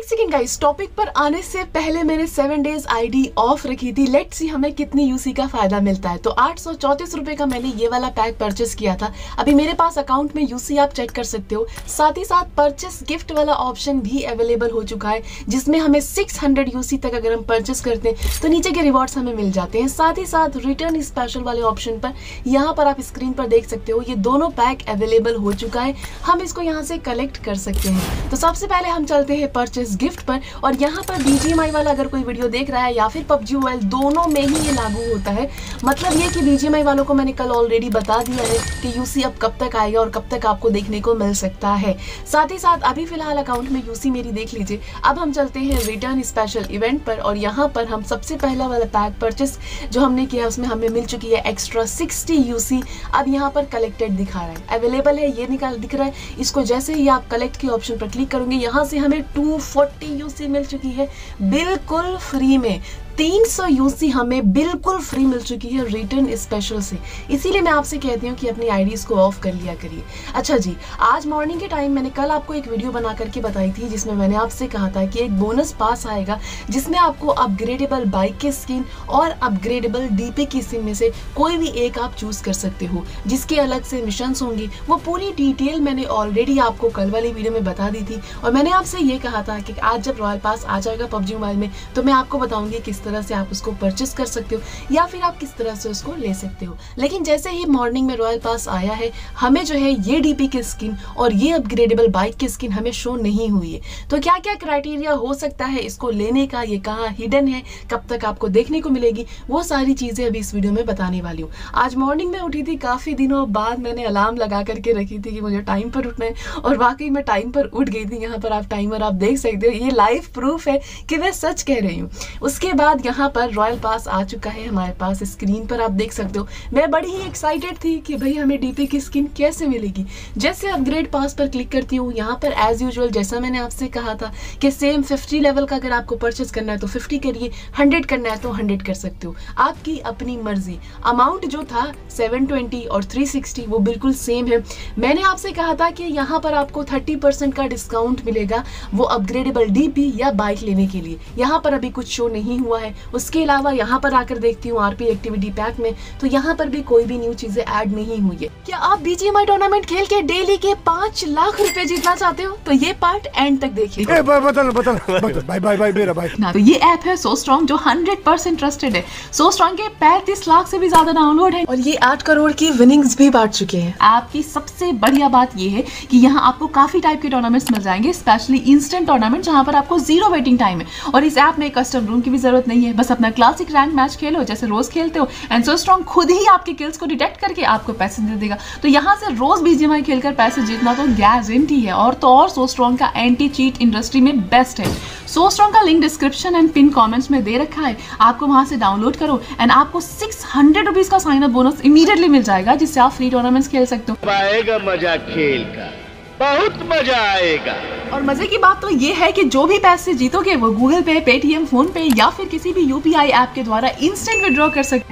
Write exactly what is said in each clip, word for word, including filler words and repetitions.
Second guys, topic पर आने से पहले मैंने सेवन डेज आईडी ऑफ रखी थी। लेट्स सी हमें कितनी यूसी का फायदा मिलता है। तो आठ सौ चौंतीस रुपए का मैंने ये वाला पैक परचेस किया था। अभी मेरे पास अकाउंट में यूसी आप चेक कर सकते हो। साथ ही साथ परचेस गिफ्ट वाला ऑप्शन भी अवेलेबल हो चुका है, जिसमें हमें छह सौ यूसी तक अगर हम परचेस करते हैं तो नीचे के रिवॉर्ड्स हमें मिल जाते हैं। साथ ही साथ रिटर्न स्पेशल वाले ऑप्शन पर यहाँ पर आप स्क्रीन पर देख सकते हो, ये दोनों पैक अवेलेबल हो चुका है। हम इसको यहाँ से कलेक्ट कर सकते हैं। तो सबसे पहले हम चलते हैं परचेस गिफ्ट पर, और यहाँ पर बीजीएमआई वाला अगर कोई वीडियो देख रहा है या फिर पबजी मोबाइल, दोनों में ही ये लागू होता है। मतलब ये कि बीजीएमआई वालों को मैंने कल ऑलरेडी बता दिया है कि यूसी अब कब तक आएगा और कब तक आपको देखने को मिल सकता है। साथ ही साथ अभी फिलहाल अकाउंट में यूसी मेरी देख लीजिए। अब हम चलते हैं रिटर्न स्पेशल इवेंट पर, और यहाँ पर हम सबसे पहला वाला पैक परचेस जो हमने किया उसमें हमें मिल चुकी है एक्स्ट्रा सिक्सटी यूसी। अब यहाँ पर कलेक्टेड दिखा रहा है, अवेलेबल है, ये निकाल दिख रहा है। इसको जैसे ही आप कलेक्ट के ऑप्शन पर क्लिक करोगे, यहाँ से हमें टू फोर्टी यूसी मिल चुकी है बिल्कुल फ्री में। तीन सौ यूसी हमें बिल्कुल फ्री मिल चुकी है रिटर्न स्पेशल से। इसीलिए मैं आपसे कहती हूँ कि अपनी आईडीज को ऑफ कर लिया करिए। अच्छा जी, आज मॉर्निंग के टाइम मैंने कल आपको एक वीडियो बना करके बताई थी, जिसमें मैंने आपसे कहा था कि एक बोनस पास आएगा जिसमें आपको अपग्रेडेबल बाइक की स्किन और अपग्रेडेबल डीपी की स्किन में से कोई भी एक आप चूज कर सकते हो, जिसके अलग से मिशंस होंगे। वो पूरी डिटेल मैंने ऑलरेडी आपको कल वाली वीडियो में बता दी थी, और मैंने आपसे ये कहा था कि आज जब रॉयल पास आ जाएगा पबजी मोबाइल में तो मैं आपको बताऊंगी किस तरह से आप उसको परचेस कर सकते हो या फिर आप किस तरह से उसको ले सकते हो। लेकिन जैसे ही मॉर्निंग में रॉयल पास आया है, हमें जो है ये डीपी की स्किन और ये अपग्रेडेबल बाइक की स्किन हमें शो नहीं हुई है। तो क्या क्या क्राइटेरिया हो सकता है इसको लेने का, ये कहाँ हिडन है, कब तक आपको देखने को मिलेगी, वो सारी चीजें अभी इस वीडियो में बताने वाली हूँ। आज मॉर्निंग में उठी थी, काफी दिनों बाद मैंने अलार्म लगा करके रखी थी कि मुझे टाइम पर उठना है, और वाकई में टाइम पर उठ गई थी। यहाँ पर आप टाइमर आप देख सकते हो, ये लाइव प्रूफ है कि मैं सच कह रही हूँ। उसके बाद यहाँ पर रॉयल पास आ चुका है हमारे पास, स्क्रीन पर आप देख सकते हो। मैं बड़ी ही एक्साइटेड थी कि भाई हमें डीपी की स्किन कैसे मिलेगी। जैसे अपग्रेड पास पर क्लिक करती हूँ, यहाँ पर एज यूजुअल जैसा मैंने आपसे कहा था कि सेम फिफ्टी लेवल का अगर आपको परचेस करना है तो फिफ्टी करिए, हंड्रेड करना है तो हंड्रेड कर सकते हो, आपकी अपनी मर्जी। अमाउंट जो था सेवन ट्वेंटी और थ्री सिक्सटी वो बिल्कुल सेम है। मैंने आपसे कहा था कि यहाँ पर आपको थर्टी परसेंट का डिस्काउंट मिलेगा वो अपग्रेडेबल डीपी या बाइक लेने के लिए। यहाँ पर अभी कुछ शो नहीं हुआ है। उसके अलावा यहाँ पर आकर देखती हूँ आरपी एक्टिविटी पैक में, तो यहाँ पर भी कोई भी न्यू चीजें ऐड नहीं हुई है। क्या आप बीजीएमआई टूर्नामेंट खेल के डेली के पांच लाख रुपए जीतना चाहते हो तो ये पार्ट एंड तक देखिए। बदल बदल बदल बाय बाय बाय मेरा भाई। तो ये ऐप है सो स्ट्रॉन्ग, जो हंड्रेड परसेंट ट्रस्टेड है। सो स्ट्रॉन्ग के पैंतीस लाख से भी ज्यादा डाउनलोड है, और ये आठ करोड़ की विनिंग्स भी बांट चुके हैं। आपकी सबसे बढ़िया बात ये है कि यहाँ आपको काफी टाइप के टूर्नामेंट्स मिल जाएंगे, स्पेशली इंस्टेंट टूर्नामेंट जहाँ पर आपको जीरो वेटिंग टाइम है, और इस ऐप में कस्टम रूम की भी जरूरत नहीं है। बस अपना क्लासिक रैंक मैच खेलो जैसे रोज खेलते हो, एंड सो स्ट्रॉन्ग खुद ही आपके किल्स को डिटेक्ट करके आपको पैसे दे देगा। तो यहाँ से रोज बीजीएमआई खेलकर पैसे जीतना तो गारंटी है। और तो और सो स्ट्रॉन्ग का एंटी चीट इंडस्ट्री में बेस्ट है। सो स्ट्रॉन्ग का link description and pin comments में दे रखा है, आपको वहां से डाउनलोड करो, एंड आपको सिक्स हंड्रेड रुपीज का साइन अप बोनस इमीडिएटली मिल जाएगा, जिससे आप फ्री टूर्नामेंट्स खेल सकते हो। आएगा मजा खेल का, बहुत मजा आएगा। और मजे की बात तो ये है कि जो भी पैसे जीतोगे वो गूगल पे, पेटीएम, फोन पे या फिर किसी भी यूपीआई ऐप के द्वारा इंस्टेंट विड्रॉ कर सकते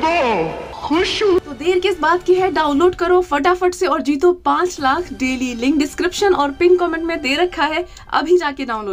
हो। खुश हूँ। तो देर किस बात की है, डाउनलोड करो फटाफट से और जीतो पांच लाख डेली। लिंक डिस्क्रिप्शन और पिन कमेंट में दे रखा है, अभी जाके डाउनलोड।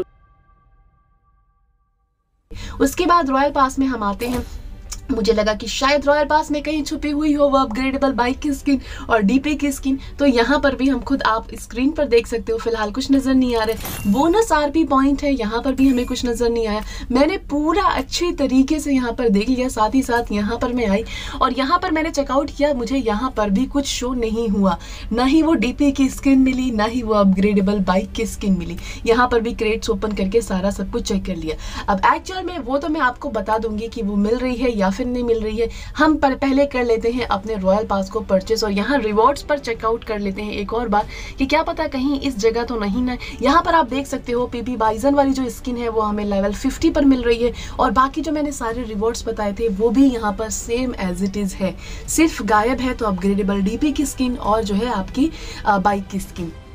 उसके बाद रॉयल पास में हम आते हैं। मुझे लगा कि शायद रॉयल पास में कहीं छुपी हुई हो वो अपग्रेडेबल बाइक की स्किन और डीपी की स्किन, तो यहाँ पर भी हम खुद आप स्क्रीन पर देख सकते हो, फिलहाल कुछ नजर नहीं आ रहा। बोनस आरपी पॉइंट है, यहाँ पर भी हमें कुछ नजर नहीं आया। मैंने पूरा अच्छी तरीके से यहाँ पर देख लिया, साथ ही साथ यहाँ पर मैं आई और यहाँ पर मैंने चेकआउट किया, मुझे यहाँ पर भी कुछ शो नहीं हुआ। ना ही वो डीपी की स्किन मिली, ना ही वो अपग्रेडेबल बाइक की स्किन मिली। यहाँ पर भी क्रेट्स ओपन करके सारा सब कुछ चेक कर लिया। अब एक्चुअल में वो तो मैं आपको बता दूंगी कि वो मिल रही है या फिर नहीं मिल रही है। हम पर पहले कर लेते हैं अपने रॉयल पास को परचेस, और यहाँ रिवॉर्ड्स पर चेकआउट कर लेते हैं एक और बार कि क्या पता कहीं इस जगह तो नहीं ना। यहाँ पर आप देख सकते हो पीपी बाइजन वाली जो स्किन है वो हमें लेवल फिफ्टी पर मिल रही है, और बाकी जो मैंने सारे रिवॉर्ड्स बताए थे वो भी यहाँ पर सेम एज इट इज है। सिर्फ गायब है तो अपग्रेडेबल डीपी की स्किन और जो है आपकी बाइक की स्किन।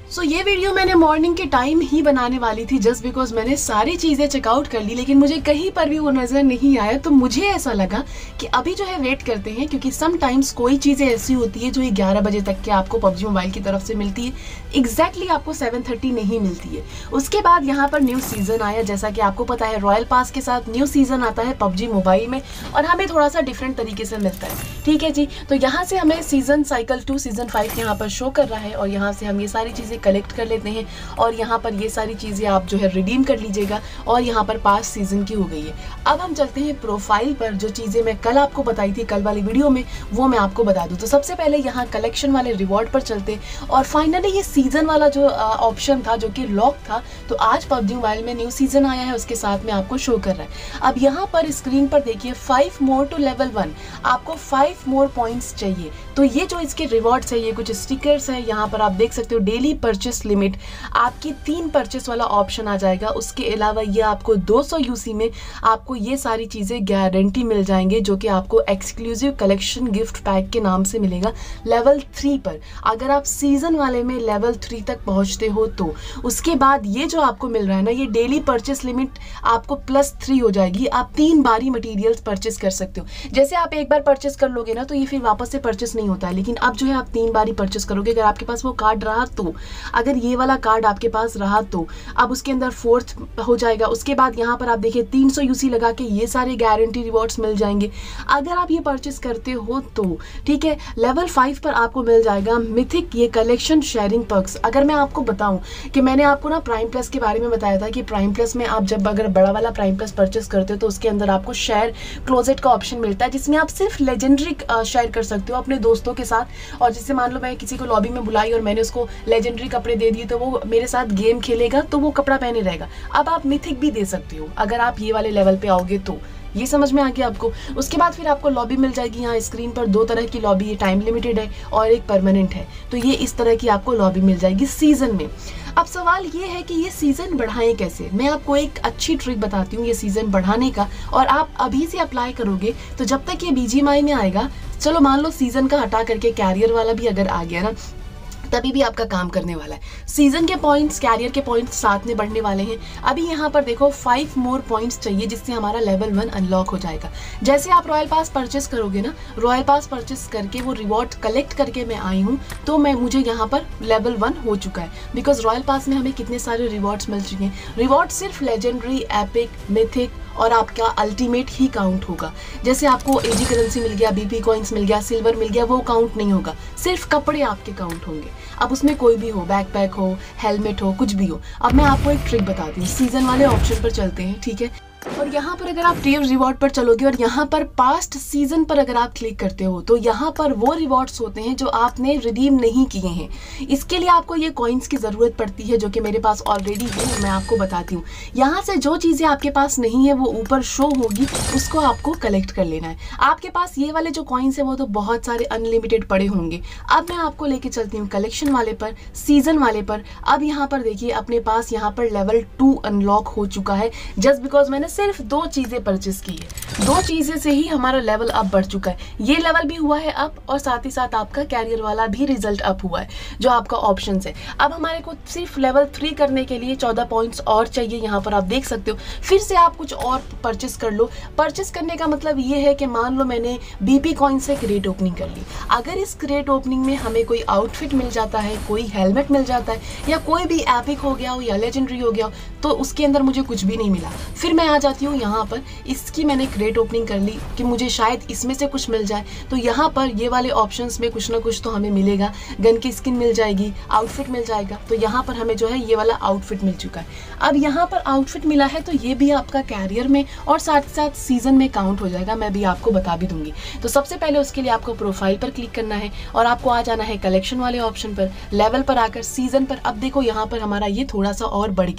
सो so, ये वीडियो मैंने मॉर्निंग के टाइम ही बनाने वाली थी जस्ट बिकॉज मैंने सारी चीज़ें चेकआउट कर ली, लेकिन मुझे कहीं पर भी वो नज़र नहीं आया। तो मुझे ऐसा लगा कि अभी जो है वेट करते हैं, क्योंकि समटाइम्स कोई चीज़ें ऐसी होती है जो ग्यारह बजे तक के आपको पबजी मोबाइल की तरफ से मिलती है, एग्जैक्टली exactly आपको सेवन थर्टी नहीं मिलती है। उसके बाद यहाँ पर न्यू सीज़न आया, जैसा कि आपको पता है रॉयल पास के साथ न्यू सीज़न आता है पबजी मोबाइल में, और हमें थोड़ा सा डिफरेंट तरीके से मिलता है। ठीक है जी, तो यहाँ से हमें season cycle two season five यहाँ पर शो कर रहा है, और यहाँ से हम ये सारी चीज़ें कलेक्ट कर लेते हैं और यहाँ पर ये सारी चीज़ें आप जो है रिडीम कर लीजिएगा, और यहाँ पर पास सीजन की हो गई है। अब हम चलते हैं प्रोफाइल पर, जो चीज़ें मैं कल आपको बताई थी कल वाली वीडियो में, वो मैं आपको बता दूँ। तो सबसे पहले यहाँ कलेक्शन वाले रिवॉर्ड पर चलते, और फाइनली ये सीजन वाला जो ऑप्शन था जो कि लॉक था, तो आज पबजी मोबाइल में न्यू सीजन आया है, उसके साथ में आपको शो कर रहा है। अब यहाँ पर स्क्रीन पर देखिए five more to level one, आपको फाइव मोर पॉइंट्स चाहिए। तो ये जो इसके रिवॉर्ड्स है, ये कुछ स्टिकर्स है, यहाँ पर आप देख सकते हो डेली परचेस लिमिट, आपकी तीन परचेस वाला ऑप्शन आ जाएगा। उसके अलावा ये आपको दो सौ यूसी में आपको ये सारी चीज़ें गारंटी मिल जाएंगे, जो कि आपको एक्सक्लूसिव कलेक्शन गिफ्ट पैक के नाम से मिलेगा लेवल थ्री पर। अगर आप सीजन वाले में लेवल थ्री तक पहुंचते हो तो उसके बाद ये जो आपको मिल रहा है ना, ये डेली परचेस लिमिट आपको प्लस थ्री हो जाएगी। आप तीन बारी मटीरियल्स परचेस कर सकते हो। जैसे आप एक बार परचेस कर लोगे ना, तो ये फिर वापस से परचेस नहीं होता है, लेकिन अब जो है आप तीन बारी परचेस करोगे। अगर आपके पास वो कार्ड रहा तो, अगर ये वाला कार्ड आपके पास रहा तो अब उसके अंदर फोर्थ हो जाएगा। उसके बाद यहाँ पर आप देखिए तीन सौ यूसी लगा के ये सारे गारंटी रिवॉर्ड्स मिल जाएंगे अगर आप ये परचेस करते हो तो। ठीक है, लेवल फाइव पर आपको मिल जाएगा मिथिक ये कलेक्शन शेयरिंग पर्क्स। अगर मैं आपको बताऊं कि मैंने आपको ना प्राइम प्लस के बारे में बताया था कि प्राइम प्लस में आप जब अगर बड़ा वाला प्राइम प्लस परचेस करते हो तो उसके अंदर आपको शेयर क्लोजेट का ऑप्शन मिलता है, जिसमें आप सिर्फ लेजेंडरी शेयर कर सकते हो अपने दोस्तों के साथ। और जैसे मान लो मैं किसी को लॉबी में बुलाई और मैंने उसको लेजेंडरी कपड़े दे दिए, तो वो मेरे साथ गेम खेलेगा तो वो कपड़ा पहने रहेगा। अब आप मिथिक भी दे सकते हो अगर आप ये वाले लेवल पे आओगे तो। ये समझ में आ गया आपको। उसके बाद फिर आपको लॉबी मिल जाएगी। यहाँ स्क्रीन पर दो तरह की लॉबी, ये टाइम लिमिटेड है और एक परमानेंट है। तो ये इस तरह की आपको लॉबी मिल जाएगी सीजन में। अब सवाल ये है कि ये सीजन बढ़ाएं कैसे। मैं आपको एक अच्छी ट्रिक बताती हूँ ये सीजन बढ़ाने का, और आप अभी से अप्लाई करोगे तो जब तक ये बीजीएमआई में आएगा, चलो मान लो सीजन का हटा करके कैरियर वाला भी अगर आ गया ना, तभी भी आपका काम करने वाला है। सीजन के पॉइंट्स, कैरियर के पॉइंट्स साथ में बढ़ने वाले हैं। अभी यहाँ पर देखो फाइव मोर पॉइंट्स चाहिए, जिससे हमारा लेवल वन अनलॉक हो जाएगा। जैसे आप रॉयल पास परचेस करोगे ना, रॉयल पास परचेस करके वो रिवॉर्ड कलेक्ट करके मैं आई हूँ, तो मैं मुझे यहाँ पर लेवल वन हो चुका है। बिकॉज रॉयल पास में हमें कितने सारे रिवॉर्ड्स मिल चुके हैं। रिवॉर्ड सिर्फ लेजेंडरी, एपिक, मिथिक और आपका अल्टीमेट ही काउंट होगा। जैसे आपको एजी करेंसी मिल गया, बीपी कॉइन्स मिल गया, सिल्वर मिल गया, वो काउंट नहीं होगा। सिर्फ कपड़े आपके काउंट होंगे। अब उसमें कोई भी हो, बैकपैक हो, हेलमेट हो, कुछ भी हो। अब मैं आपको एक ट्रिक बताती हूँ। सीजन वाले ऑप्शन पर चलते हैं, ठीक है। और यहाँ पर अगर आप टियर रिवॉर्ड पर चलोगे और यहाँ पर पास्ट सीजन पर अगर आप क्लिक करते हो, तो यहाँ पर वो रिवॉर्ड्स होते हैं जो आपने रिडीम नहीं किए हैं। इसके लिए आपको ये कॉइन्स की ज़रूरत पड़ती है, जो कि मेरे पास ऑलरेडी है। मैं आपको बताती हूँ। यहाँ से जो चीज़ें आपके पास नहीं है वो ऊपर शो होगी, उसको आपको कलेक्ट कर लेना है। आपके पास ये वाले जो कॉइन्स है वो तो बहुत सारे अनलिमिटेड पड़े होंगे। अब मैं आपको लेके चलती हूँ कलेक्शन वाले पर, सीजन वाले पर। अब यहाँ पर देखिए अपने पास यहाँ पर लेवल टू अनलॉक हो चुका है, जस्ट बिकॉज मैंने सिर्फ दो चीजें परचेस की है। दो चीजें से ही हमारा लेवल अप बढ़ चुका है। ये लेवल भी हुआ है अप, और साथ ही साथ आपका कैरियर वाला भी रिजल्ट अप हुआ है, जो आपका ऑप्शन है। अब हमारे को सिर्फ लेवल थ्री करने के लिए चौदह पॉइंट्स और चाहिए। यहाँ पर आप देख सकते हो। फिर से आप कुछ और परचेस कर लो। परचेस करने का मतलब ये है कि मान लो मैंने बीपी कॉइन से क्रेट ओपनिंग कर ली। अगर इस क्रेट ओपनिंग में हमें कोई आउटफिट मिल जाता है, कोई हेलमेट मिल जाता है, या कोई भी एपिक हो गया हो या लेजेंडरी हो गया हो, तो उसके अंदर मुझे कुछ भी नहीं मिला। फिर मैं आ जाती हूँ यहाँ पर, इसकी मैंने क्रेट ओपनिंग कर ली कि मुझे शायद इसमें से कुछ मिल जाए। तो यहाँ पर ये वाले ऑप्शंस में कुछ ना कुछ तो हमें मिलेगा। गन की स्किन मिल जाएगी, आउटफिट मिल जाएगा। तो यहाँ पर हमें जो है ये वाला आउटफिट मिल चुका है। अब यहाँ पर आउटफिट मिला है तो ये भी आपका कैरियर में और साथ साथ सीजन में काउंट हो जाएगा। मैं भी आपको बता भी दूंगी। तो सबसे पहले उसके लिए आपको प्रोफाइल पर क्लिक करना है और आपको आ जाना है कलेक्शन वाले ऑप्शन पर, लेवल पर आकर सीजन पर। अब देखो यहाँ पर हमारा ये थोड़ा सा और बढ़ गया है।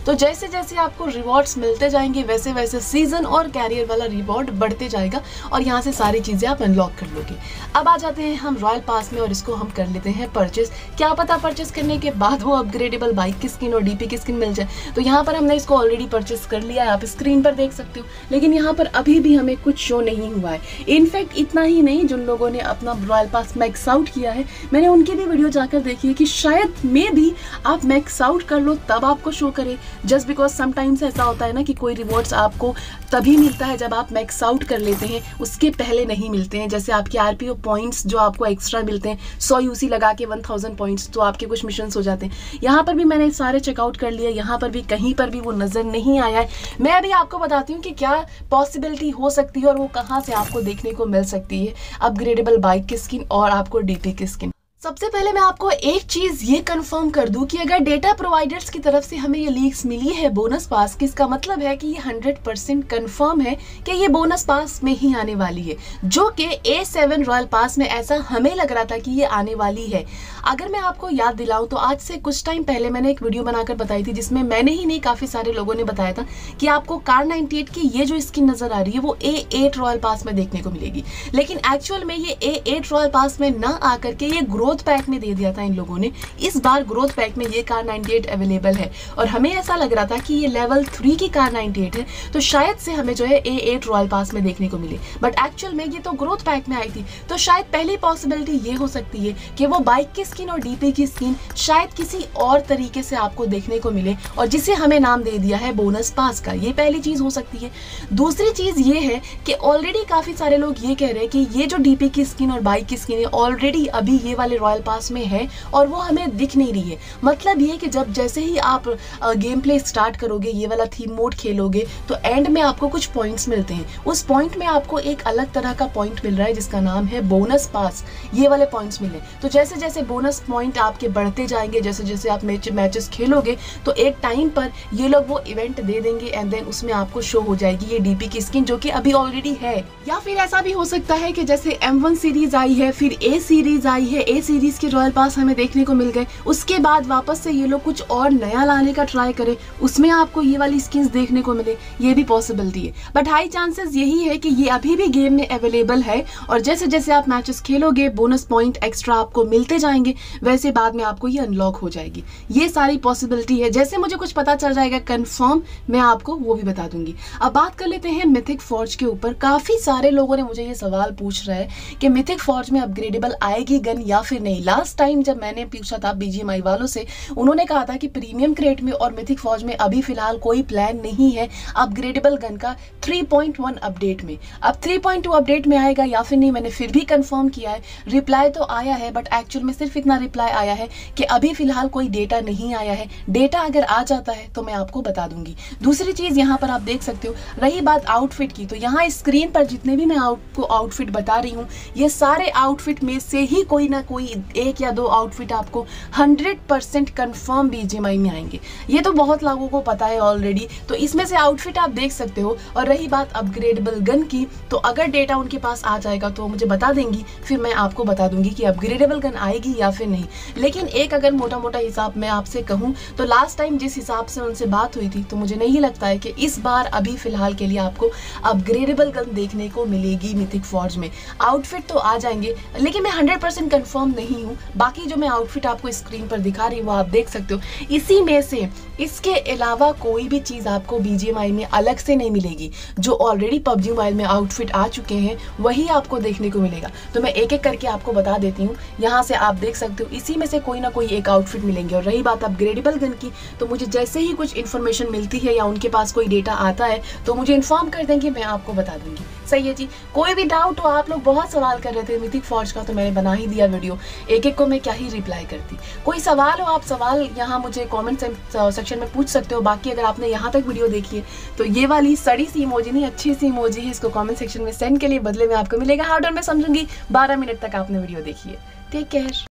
तो जैसे जैसे आपको रिवॉर्ड्स मिलते जाएंगे वैसे वैसे सीजन और कैरियर वाला रिवॉर्ड बढ़ते जाएगा और यहाँ से सारी चीज़ें आप अनलॉक कर लोगे। अब आ जाते हैं हम रॉयल पास में और इसको हम कर लेते हैं परचेस। क्या पता परचेस करने के बाद वो अपग्रेडेबल बाइक की स्किन और डीपी की स्किन मिल जाए। तो यहाँ पर हमने इसको ऑलरेडी परचेस कर लिया है, आप स्क्रीन पर देख सकते हो, लेकिन यहाँ पर अभी भी हमें कुछ शो नहीं हुआ है। इनफैक्ट इतना ही नहीं, जिन लोगों ने अपना रॉयल पास मैक्स आउट किया है मैंने उनकी भी वीडियो जाकर देखी है कि शायद में भी आप मैक्स आउट कर लो तब आपको शो करे, जस्ट बिकॉज समटाइम्स ऐसा होता है ना कि कोई रिवॉर्ड्स आपको तभी मिलता है जब आप मैक्स आउट कर लेते हैं, उसके पहले नहीं मिलते हैं। जैसे आपके आरपीओ पॉइंट्स जो आपको एक्स्ट्रा मिलते हैं सौ यूसी लगा के वन थाउजेंड पॉइंट्स, तो आपके कुछ मिशंस हो जाते हैं। यहाँ पर भी मैंने सारे चेकआउट कर लिए, यहाँ पर भी कहीं पर भी वो नजर नहीं आया है। मैं अभी आपको बताती हूँ कि क्या पॉसिबिलिटी हो सकती है और वो कहाँ से आपको देखने को मिल सकती है अपग्रेडेबल बाइक की स्किन और आपको डीपी की स्किन। सबसे पहले मैं आपको एक चीज ये कंफर्म कर दूं कि अगर डेटा प्रोवाइडर्स की तरफ से हमें ये लीक्स मिली है बोनस पास की, इसका मतलब है कि ये हंड्रेड परसेंट कंफर्म है कि ये बोनस पास में ही आने वाली है, जो कि ए सेवन रॉयल पास में ऐसा हमें लग रहा था कि ये आने वाली है। अगर मैं आपको याद दिलाऊं तो आज से कुछ टाइम पहले मैंने एक वीडियो बनाकर बताई थी जिसमें मैंने ही नहीं काफी सारे लोगों ने बताया था कि आपको कार नाइंटी एट की ये जो स्किन नजर आ रही है वो ए एट रॉयल पास में देखने को मिलेगी, लेकिन एक्चुअल में ये ए एट रॉयल पास में ना आकर के ये ग्रोथ पैक में दे दिया था इन लोगों ने। इस बार ग्रोथ पैक में ये कार नाइंटी एट अवेलेबल है और हमें ऐसा लग रहा था कि ये लेवल थ्री की कार नाइंटी एट है, तो शायद से हमें जो है ए एट रॉयल पास में देखने को मिले, बट एक्चुअल में ये तो ग्रोथ पैक में आई थी। तो शायद पहली पॉसिबिलिटी ये हो सकती है कि वो बाइक की स्किन और डीपी की स्किन शायद किसी और तरीके से आपको देखने को मिले और जिसे हमें नाम दे दिया है बोनस पास का। ये पहली चीज हो सकती है। दूसरी चीज ये है कि ऑलरेडी काफी सारे लोग ये कह रहे हैं कि ये जो डीपी की स्किन और बाइक की स्किन है ऑलरेडी अभी ये वाले रॉयल पास में है और वो हमें दिख नहीं रही है। मतलब ये कि जब जैसे ही आप गेम प्ले स्टार्ट करोगे, ये वाला थीम मोड खेलोगे, तो एंड में आपको कुछ पॉइंट्स मिलते हैं। उस पॉइंट में आपको एक अलग तरह का पॉइंट मिल रहा है जिसका नाम है बोनस पास। ये वाले पॉइंट्स मिले तो जैसे जैसे बोनस पॉइंट आपके बढ़ते जाएंगे, जैसे जैसे आप मैच मैचेस खेलोगे, तो एक टाइम पर ये लोग वो इवेंट दे देंगे एंड देन उसमें आपको शो हो जाएगी ये डीपी की स्किन जो कि अभी ऑलरेडी है। या फिर ऐसा भी हो सकता है कि जैसे एम वन सीरीज आई है, फिर ए सीरीज आई है, ए सीरीज के रॉयल पास हमें देखने को मिल गए, उसके बाद वापस से ये लोग कुछ और नया लाने का ट्राई करें, उसमें आपको ये वाली स्किन्स देखने को मिले, ये भी पॉसिबिलिटी है। बट हाई चांसेस यही है कि ये अभी भी गेम में अवेलेबल है और जैसे जैसे आप मैचेस खेलोगे बोनस पॉइंट एक्स्ट्रा आपको मिलते जाएंगे, वैसे बाद में आपको ये अनलॉक हो जाएगी। ये सारी पॉसिबिलिटी है। जैसे मुझे कुछ पता चल जाएगा कंफर्म, मैं आपको वो भी बता दूंगी। अब बात कर लेते हैं मिथिक फॉर्ज के ऊपर। काफी सारे लोगों ने मुझे ये सवाल पूछ रहे हैं कि मिथिक फॉर्ज में अपग्रेडेबल आएगी गन या फिर नहीं। लास्ट टाइम जब मैंने पूछा था बीजीएमआई वालों से, उन्होंने कहा था कि प्रीमियम क्रेट में और मिथिक फॉर्ज में अभी फिलहाल कोई प्लान नहीं है अपग्रेडेबल गन का थ्री पॉइंट वन अपडेट में। अब थ्री पॉइंट टू अपडेट में आएगा या फिर नहीं, मैंने फिर भी कंफर्म किया है। रिप्लाई तो आया है बट एक्चुअल में सिर्फ इतना रिप्लाई आया है कि अभी फिलहाल कोई डेटा नहीं आया है। डेटा अगर आ जाता है तो मैं आपको बता दूंगी। दूसरी चीज यहाँ पर आप देख सकते हो, रही बात आउटफिट की, तो यहाँ स्क्रीन पर जितने भी मैं आपको आउटफिट बता रही हूँ, ये सारे आउटफिट में से ही कोई ना कोई एक या दो आउटफिट आपको हंड्रेड परसेंट कंफर्म बीजीएमआई में आएंगे। ये तो बहुत लोगों को पता है ऑलरेडी, तो इसमें से आउटफिट आप देख सकते हो। और रही बात अपग्रेडेबल गन की, तो अगर डेटा उनके पास आ जाएगा तो मुझे बता देंगी, फिर मैं आपको बता दूंगी कि अपग्रेडेबल गन आएगी या फिर नहीं। लेकिन एक अगर मोटा मोटा हिसाब मैं आपसे कहूँ तो लास्ट टाइम जिस हिसाब से उनसे बात हुई थी, तो मुझे नहीं लगता है कि इस बार अभी फिलहाल के लिए आपको अपग्रेडेबल गन देखने को मिलेगी मिथिक फॉर्ज में। आउटफिट तो आ जाएंगे लेकिन मैं हंड्रेड परसेंट कंफर्म नहीं हूँ। बाकी जो मैं आउटफिट आपको स्क्रीन पर दिखा रही हूँ वो आप देख सकते हो। इसी में से इसके अलावा कोई भी चीज आपको बीजीएमआई में अलग से नहीं मिलेगी। जो ऑलरेडी पबजी मोबाइल में आउटफिट आ चुके हैं वही आपको देखने को मिलेगा। तो मैं एक एक करके आपको बता देती हूँ। यहाँ से आप देख सकते हो इसी में से कोई ना कोई एक आउटफिट मिलेंगे। और रही बात अपग्रेडेबल गन की, तो मुझे जैसे ही कुछ इन्फॉर्मेशन मिलती है या उनके पास कोई डेटा आता है तो मुझे इन्फॉर्म कर देंगे, मैं आपको बता दूंगी। सही है जी। कोई भी डाउट हो, आप लोग बहुत सवाल कर रहे थे मिथिक फॉर्ज का, तो मैंने बना ही दिया वीडियो। एक एक को मैं क्या ही रिप्लाई करती। कोई सवाल हो, आप सवाल यहाँ मुझे कमेंट सेक्शन में पूछ सकते हो। बाकी अगर आपने यहाँ तक वीडियो देखी है तो ये वाली सड़ी सी इमोजी नहीं, अच्छी सी इमोजी है, इसको कमेंट सेक्शन में सेंड के लिए बदले में आपको मिलेगा हार्ड। और मैं समझूंगी बारह मिनट तक आपने वीडियो देखी है। Take care.